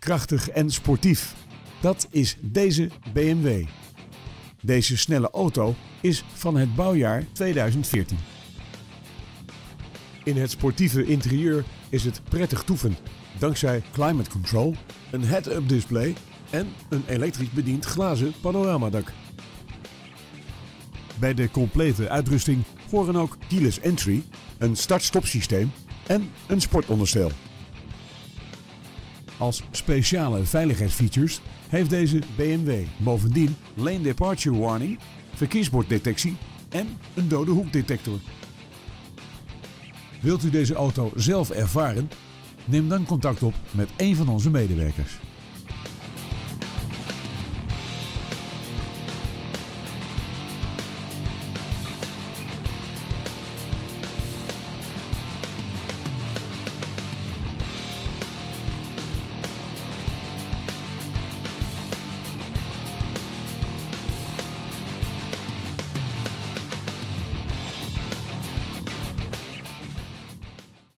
krachtig en sportief. Dat is deze BMW. Deze snelle auto is van het bouwjaar 2014. In het sportieve interieur is het prettig toeven, dankzij climate control, een head-up display en een elektrisch bediend glazen panoramadak. Bij de complete uitrusting horen ook keyless entry, een start-stop systeem en een sportonderstel. Als speciale veiligheidsfeatures heeft deze BMW bovendien lane departure warning, verkeersborddetectie en een dode hoekdetector. Wilt u deze auto zelf ervaren? Neem dan contact op met een van onze medewerkers.